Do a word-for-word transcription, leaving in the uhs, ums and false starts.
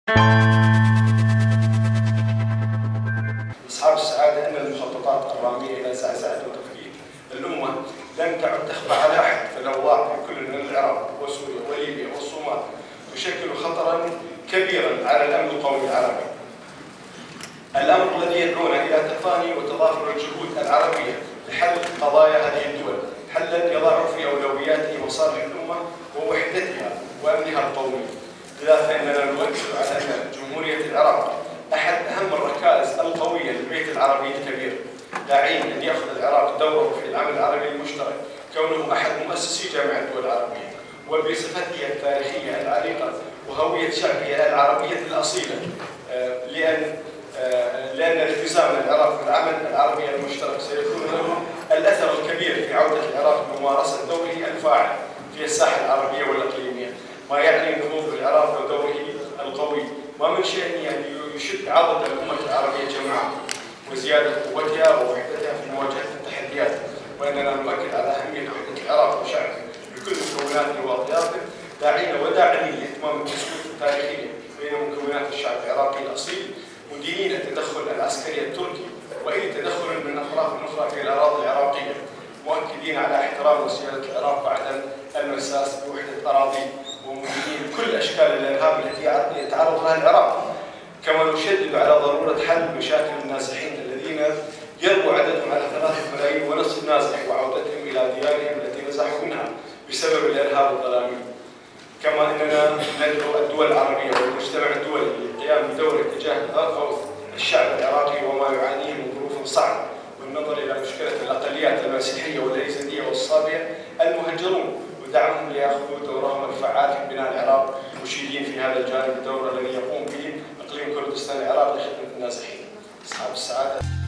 أصحاب السعادة أن المخططات الرامية إلى زعزعة وتفكيك الأمة لم تعد تخفى على أحد، فالأوضاع في كل من العراق وسوريا وليبيا والصومال تشكل خطرا كبيرا على الأمن القومي العربي. الأمر الذي يدعونا إلى تفاني وتضافر الجهود العربية لحل قضايا هذه الدول، حلا يضع في أولوياته مصالح الأمة ووحدتها وأمنها القومي. لذا فإننا نؤكد على أن جمهورية العراق أحد أهم الركائز القوية للبيت العربي الكبير، داعين أن يأخذ العراق دوره في العمل العربي المشترك كونه أحد مؤسسي جامعة الدول العربية، وبصفته التاريخية العريقة وهوية شعبها العربية الأصيلة، لأن لأن الالتزام العراق بالعمل العربي المشترك سيكون له الأثر الكبير في عودة العراق لممارسة دوره الفاعل في الساحة العربية والإقليمية، ما يعني نهوض العراق ودوره القوي، ما من شأنه أن يشد عضد الأمة العربية جمعاء وزيادة قوتها ووحدتها في مواجهة التحديات. وإننا نؤكد على أهمية وحدة العراق وشعبه بكل مكوناته وأطيافه، داعين وداعمين لاهتمام التسويق التاريخية بين مكونات الشعب العراقي الأصيل، مدينين التدخل العسكري التركي وأي تدخل من أطراف أخرى في الأراضي العراقية، مؤكدين على احترام وسيادة العراق وعدم المساس بوحدة أراضيه، ومدينين كل أشكال الإرهاب التي يتعرض لها العراق. كما نشدد على ضرورة حل مشاكل النازحين الذين يربو عددهم على ثلاثة ملايين ونصف نازح وعودتهم إلى ديارهم التي نزحوا منها بسبب الإرهاب الظلامي. كما أننا ندعو الدول العربية والمجتمع الدولي للقيام بدوره تجاه غوث الشعب العراقي وما يعانيه من ظروف صعبة، والنظر إلى مشكلة الأقليات المسيحية واليزيدية والصابئة المهجرون، ودعمهم ليأخذوا دورهم الفعال في بناء العراق، مشيدين في هذا الجانب الدور الذي يقوم به إقليم كردستان العراقي لخدمة النازحين. أصحاب السعادة.